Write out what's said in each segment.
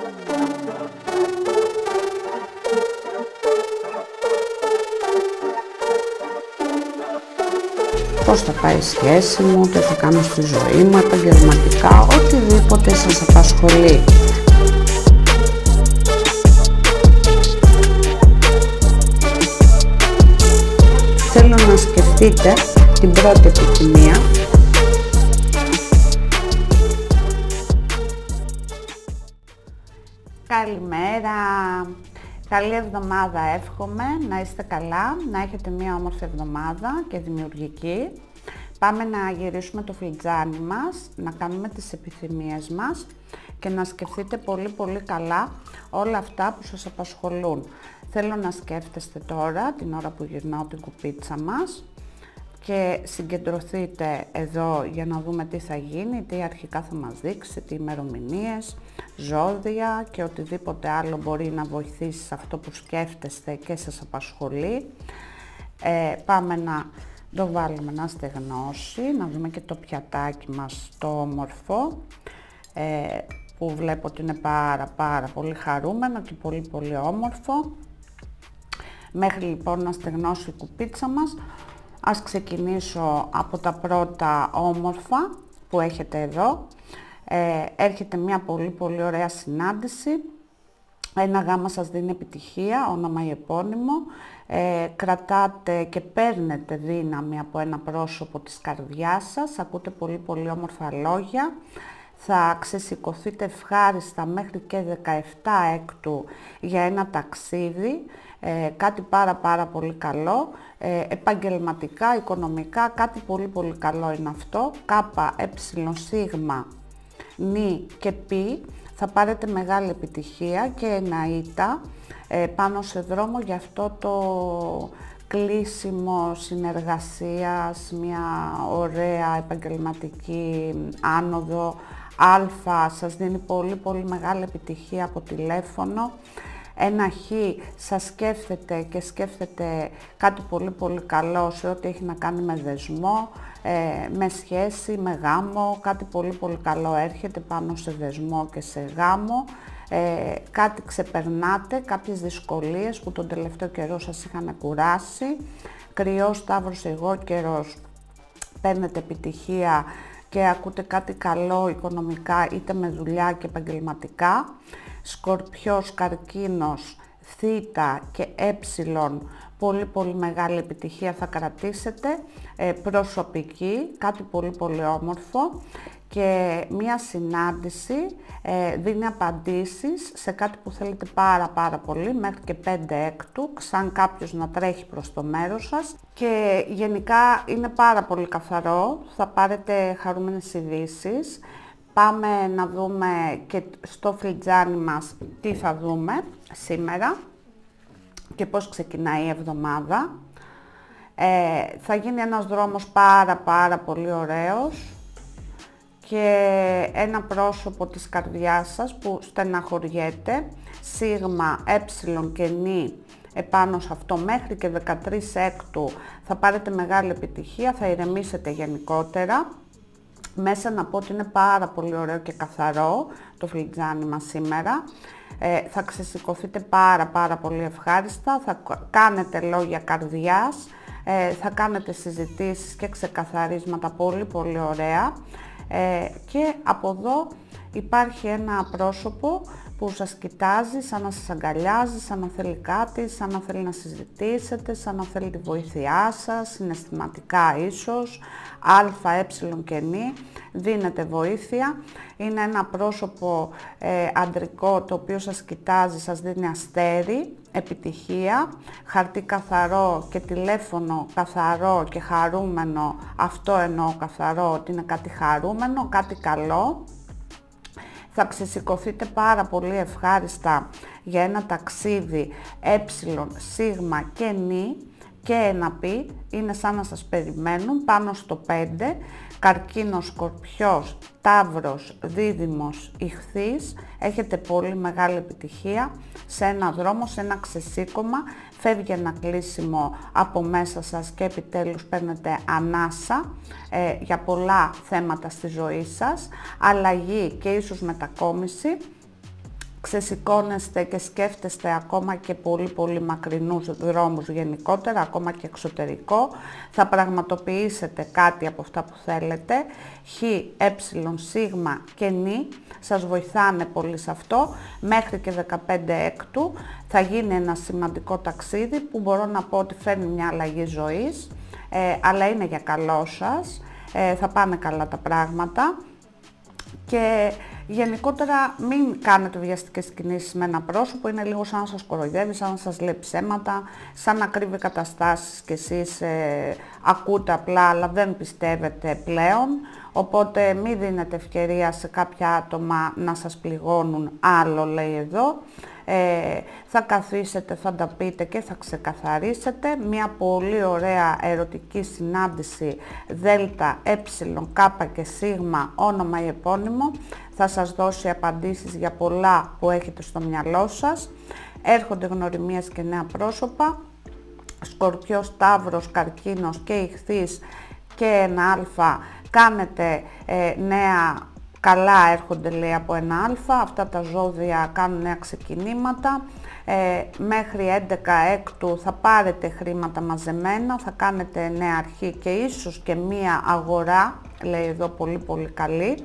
Πώς θα πάει η σχέση μου, τι θα κάνω στη ζωή μου, επαγγελματικά, οτιδήποτε σας απασχολεί. Θέλω να σκεφτείτε την πρώτη επιθυμία. Καλημέρα! Καλή εβδομάδα εύχομαι, να είστε καλά, να έχετε μια όμορφη εβδομάδα και δημιουργική. Πάμε να γυρίσουμε το φλιτζάνι μας, να κάνουμε τις επιθυμίες μας και να σκεφτείτε πολύ καλά όλα αυτά που σας απασχολούν. Θέλω να σκέφτεστε τώρα, την ώρα που γυρνάω την κουπίτσα μας, και συγκεντρωθείτε εδώ για να δούμε τι θα γίνει, τι αρχικά θα μας δείξει, τι ημερομηνίες, ζώδια και οτιδήποτε άλλο μπορεί να βοηθήσει σε αυτό που σκέφτεστε και σας απασχολεί. Πάμε να το βάλουμε να στεγνώσει, να δούμε και το πιατάκι μας το όμορφο, που βλέπω ότι είναι πάρα πολύ χαρούμενο και πολύ όμορφο. Μέχρι λοιπόν να στεγνώσει η κουπίτσα μας, ας ξεκινήσω από τα πρώτα όμορφα που έχετε εδώ. Έρχεται μια πολύ ωραία συνάντηση. Ένα γάμα σας δίνει επιτυχία, όνομα ή επώνυμο. Κρατάτε και παίρνετε δύναμη από ένα πρόσωπο της καρδιάς σας. Ακούτε πολύ όμορφα λόγια. Θα ξεσηκωθείτε ευχάριστα μέχρι και 17 έκτου για ένα ταξίδι. Κάτι πάρα πολύ καλό. Επαγγελματικά, οικονομικά, κάτι πολύ καλό είναι αυτό. Κάπα, σίγμα, νι και πι. Θα πάρετε μεγάλη επιτυχία και εναήτα πάνω σε δρόμο για αυτό το κλείσιμο συνεργασίας, μια ωραία επαγγελματική άνοδο. Αλφα σας δίνει πολύ μεγάλη επιτυχία από τηλέφωνο. Ένα χ σας σκέφτεται και σκέφτεται κάτι πολύ καλό σε ό,τι έχει να κάνει με δεσμό, με σχέση, με γάμο. Κάτι πολύ καλό έρχεται πάνω σε δεσμό και σε γάμο. Κάτι ξεπερνάτε, κάποιες δυσκολίες που τον τελευταίο καιρό σας είχαν κουράσει. Κρυός, Ταύρος, εγώ καιρός, παίρνετε επιτυχία και ακούτε κάτι καλό οικονομικά, είτε με δουλειά και επαγγελματικά. Σκορπιός, Καρκίνος, Θήτα και πολύ μεγάλη επιτυχία θα κρατήσετε. Προσωπική, κάτι πολύ όμορφο και μία συνάντηση δίνει απαντήσεις σε κάτι που θέλετε πάρα πολύ, μέχρι και 5 έκτου, σαν κάποιος να τρέχει προς το μέρος σας, και γενικά είναι πάρα πολύ καθαρό, θα πάρετε χαρούμενες ειδήσεις. Πάμε να δούμε και στο φλιτζάνι μας τι θα δούμε σήμερα και πώς ξεκινάει η εβδομάδα. Θα γίνει ένας δρόμος πάρα πολύ ωραίος και ένα πρόσωπο της καρδιάς σας που στεναχωριέται, σίγμα, και νι επάνω σε αυτό μέχρι και 13 έκτου θα πάρετε μεγάλη επιτυχία, θα ηρεμήσετε γενικότερα. Μέσα να πω ότι είναι πάρα πολύ ωραίο και καθαρό το φλιτζάνι μας σήμερα. Θα ξεσηκωθείτε πάρα πολύ ευχάριστα, θα κάνετε λόγια καρδιάς, θα κάνετε συζητήσεις και ξεκαθαρίσματα πολύ ωραία. Και από εδώ υπάρχει ένα πρόσωπο που σας κοιτάζει, σαν να σας αγκαλιάζει, σαν να θέλει κάτι, σαν να θέλει να συζητήσετε, σαν να θέλει τη βοήθειά σας, συναισθηματικά ίσως, και νι, δίνετε βοήθεια. Είναι ένα πρόσωπο αντρικό το οποίο σας κοιτάζει, σας δίνει αστέρι, επιτυχία, χαρτί καθαρό και τηλέφωνο καθαρό και χαρούμενο. Αυτό εννοώ καθαρό, ότι είναι κάτι χαρούμενο, κάτι καλό. Θα ξεσηκωθείτε πάρα πολύ ευχάριστα για ένα ταξίδι σίγμα και νι και ένα πι, είναι σαν να σας περιμένουν πάνω στο 5, Καρκίνος, Σκορπιός, Ταύρος, Δίδυμος, Ιχθύς. Έχετε πολύ μεγάλη επιτυχία σε ένα δρόμο, σε ένα ξεσήκωμα. Φεύγει ένα κλείσιμο από μέσα σας και επιτέλους παίρνετε ανάσα για πολλά θέματα στη ζωή σας. Αλλαγή και ίσως μετακόμιση. ξεσηκώνεστε και σκέφτεστε ακόμα και πολύ μακρινούς δρόμους γενικότερα, ακόμα και εξωτερικό. Θα πραγματοποιήσετε κάτι από αυτά που θέλετε. Χ, ε, σ και νη σας βοηθάνε πολύ σε αυτό. Μέχρι και 15 έκτου θα γίνει ένα σημαντικό ταξίδι που μπορώ να πω ότι φέρνει μια αλλαγή ζωής, αλλά είναι για καλό σας. Θα πάνε καλά τα πράγματα. Και γενικότερα μην κάνετε βιαστικές κινήσεις με ένα πρόσωπο, είναι λίγο σαν να σας κοροϊδεύει, σαν να σας λέει ψέματα, σαν να κρύβει καταστάσεις και εσείς ακούτε απλά αλλά δεν πιστεύετε πλέον, οπότε μην δίνετε ευκαιρία σε κάποια άτομα να σας πληγώνουν άλλο, λέει εδώ. Θα καθίσετε, θα τα πείτε και θα ξεκαθαρίσετε. Μια πολύ ωραία ερωτική συνάντηση δέλτα, ε, κ και σ, όνομα ή επώνυμο, θα σας δώσει απαντήσεις για πολλά που έχετε στο μυαλό σας. Έρχονται γνωριμίες και νέα πρόσωπα. Σκορπιός, Ταύρος, Καρκίνος και Ιχθύς και ένα Α. Κάνετε νέα καλά, έρχονται λέει από ένα Α, αυτά τα ζώδια κάνουν νέα ξεκινήματα. Μέχρι 11 έκτου θα πάρετε χρήματα μαζεμένα, θα κάνετε νέα αρχή και ίσως και μία αγορά, λέει εδώ, πολύ καλή.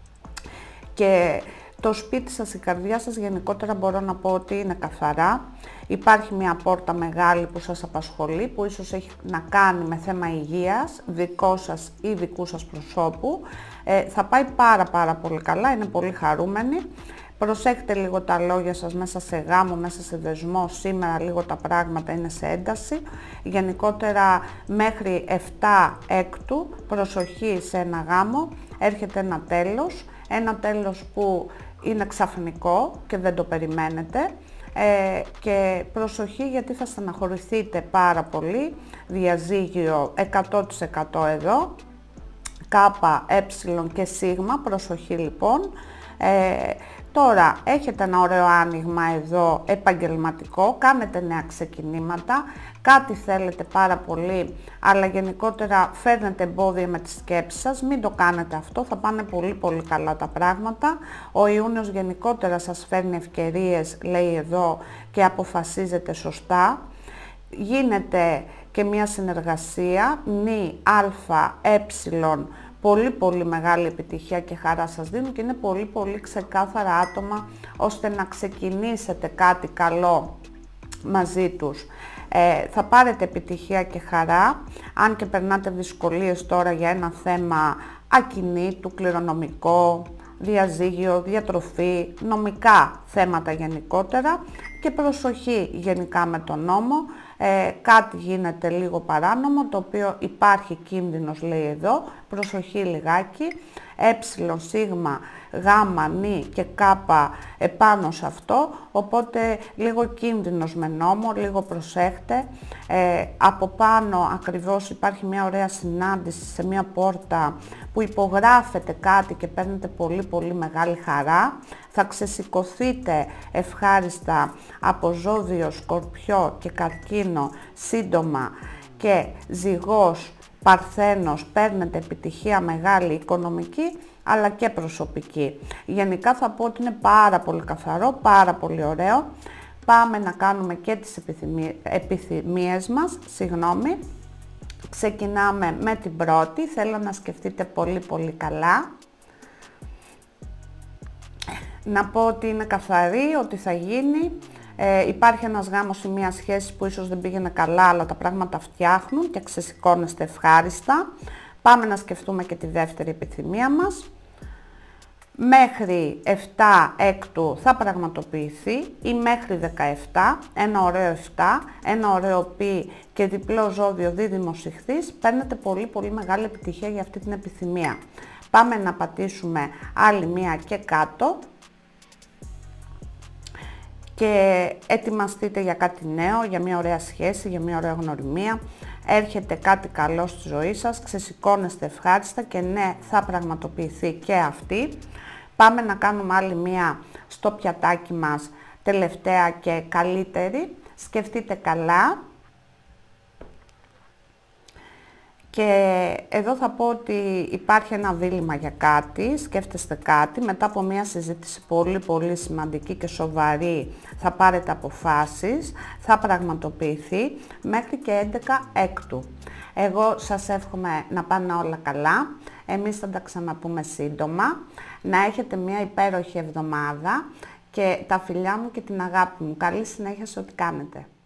Και το σπίτι σας, η καρδιά σας γενικότερα μπορώ να πω ότι είναι καθαρά. Υπάρχει μια πόρτα μεγάλη που σας απασχολεί, που ίσως έχει να κάνει με θέμα υγείας, δικό σας ή δικού σας προσώπου. Θα πάει πάρα πολύ καλά, είναι πολύ χαρούμενοι. Προσέχετε λίγο τα λόγια σας μέσα σε γάμο, μέσα σε δεσμό. Σήμερα λίγο τα πράγματα είναι σε ένταση. Γενικότερα μέχρι 7 έκτου, προσοχή σε ένα γάμο, έρχεται ένα τέλος. Ένα τέλος που είναι ξαφνικό και δεν το περιμένετε. Και προσοχή γιατί θα στεναχωρηθείτε πάρα πολύ. Διαζύγιο 100% εδώ. Κάπα, ε και σ, προσοχή λοιπόν. Τώρα έχετε ένα ωραίο άνοιγμα εδώ επαγγελματικό, κάνετε νέα ξεκινήματα, κάτι θέλετε πάρα πολύ, αλλά γενικότερα φέρνετε εμπόδια με τις σκέψεις σας, μην το κάνετε αυτό, θα πάνε πολύ καλά τα πράγματα. Ο Ιούνιος γενικότερα σας φέρνει ευκαιρίες, λέει εδώ, και αποφασίζετε σωστά. Γίνεται και μια συνεργασία, νη, α, ε, πολύ μεγάλη επιτυχία και χαρά σας δίνουν και είναι πολύ ξεκάθαρα άτομα ώστε να ξεκινήσετε κάτι καλό μαζί τους. Θα πάρετε επιτυχία και χαρά, αν και περνάτε δυσκολίες τώρα για ένα θέμα ακινήτου, κληρονομικό, διαζύγιο, διατροφή, νομικά θέματα γενικότερα και προσοχή γενικά με τον νόμο. Κάτι γίνεται λίγο παράνομο, το οποίο υπάρχει κίνδυνος, λέει εδώ, προσοχή λιγάκι, ε, σ, γ, νη και κ επάνω σε αυτό, οπότε λίγο κίνδυνος με νόμο, λίγο προσέχτε. Από πάνω ακριβώς υπάρχει μια ωραία συνάντηση σε μια πόρτα που υπογράφετε κάτι και παίρνετε πολύ μεγάλη χαρά. Θα ξεσηκωθείτε ευχάριστα από ζώδιο, Σκορπιό και Καρκίνο σύντομα και Ζυγός, Παρθένος, παίρνετε επιτυχία μεγάλη οικονομική αλλά και προσωπική. Γενικά θα πω ότι είναι πάρα πολύ καθαρό, πάρα πολύ ωραίο. Πάμε να κάνουμε και τις επιθυμίες μας, Ξεκινάμε με την πρώτη, θέλω να σκεφτείτε πολύ καλά. Να πω ότι είναι καθαρή, ότι θα γίνει. Υπάρχει ένας γάμος ή μια σχέση που ίσως δεν πήγαινε καλά, αλλά τα πράγματα φτιάχνουν και ξεσηκώνεστε ευχάριστα. Πάμε να σκεφτούμε και τη δεύτερη επιθυμία μας. Μέχρι 7 έκτου θα πραγματοποιηθεί ή μέχρι 17, ένα ωραίο 7, ένα ωραίο π και διπλό ζώδιο δίδυμος Ιχθύς, παίρνετε πολύ μεγάλη επιτυχία για αυτή την επιθυμία. Πάμε να πατήσουμε άλλη μία και κάτω και ετοιμαστείτε για κάτι νέο, για μια ωραία σχέση, για μια ωραία γνωριμία. Έρχεται κάτι καλό στη ζωή σας, ξεσηκώνεστε ευχάριστα και ναι, θα πραγματοποιηθεί και αυτή. Πάμε να κάνουμε άλλη μία στο πιατάκι μας, τελευταία και καλύτερη. Σκεφτείτε καλά. Και εδώ θα πω ότι υπάρχει ένα δίλημμα για κάτι, σκέφτεστε κάτι, μετά από μια συζήτηση πολύ σημαντική και σοβαρή θα πάρετε αποφάσεις, θα πραγματοποιηθεί μέχρι και 11 Έκτου. Εγώ σας εύχομαι να πάνε όλα καλά, εμείς θα τα ξαναπούμε σύντομα, να έχετε μια υπέροχη εβδομάδα και τα φιλιά μου και την αγάπη μου. Καλή συνέχεια σε ό,τι κάνετε.